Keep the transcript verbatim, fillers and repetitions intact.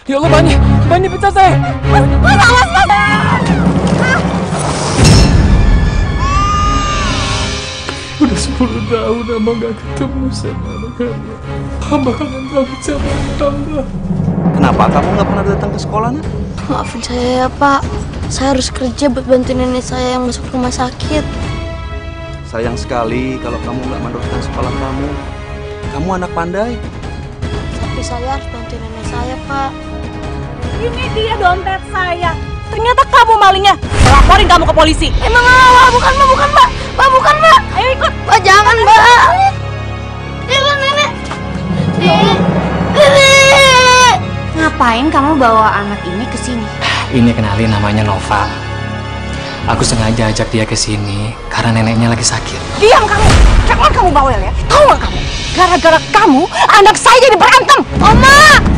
Ya Allah, Bani, Bani pecah saya. Mas, mas, awas, mas. Udah sepuluh tahun Amba gak ketemu sama anak Amba. Amba kangen banget sama Amba. Kenapa kamu nggak pernah datang ke sekolah, Nak? Maafin saya ya, Pak. Saya harus kerja buat bantu nenek saya yang masuk rumah sakit. Sayang sekali kalau kamu nggak meneruskan sekolah kamu. Kamu anak pandai. Tapi saya harus bantu nenek saya, Pak. Ini dia dompet saya. Ternyata kamu malingnya. Laporin kamu ke polisi. Emang Allah, bukan, Mbak, bukan, Mbak. Mbak, bukan, Mbak. Ayo ikut. Mbak, jangan, Mbak. Jangan, nenek. Nenek. Nenek. Ngapain kamu bawa anak ini ke sini? Ini kenalin, namanya Nova. Aku sengaja ajak dia ke sini karena neneknya lagi sakit. Diam kamu. Jangan kamu bawel ya. Tahu nggak kamu? Gara-gara kamu, anak saya jadi berantem. Oma!